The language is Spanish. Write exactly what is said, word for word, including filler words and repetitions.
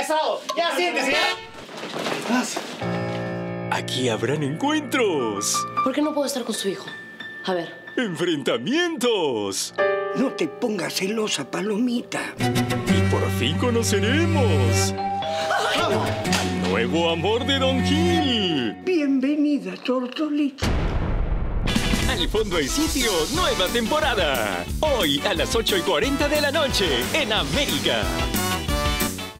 pesado! ¡Ya siéntese, ya! Aquí habrán encuentros. ¿Por qué no puedo estar con su hijo? A ver. ¡Enfrentamientos! No te pongas celosa, Palomita. Y por fin conoceremos al nuevo amor de Don Gil. Bienvenida, Tortolita. Al fondo hay sitio, nueva temporada. Hoy a las ocho y cuarenta de la noche en América.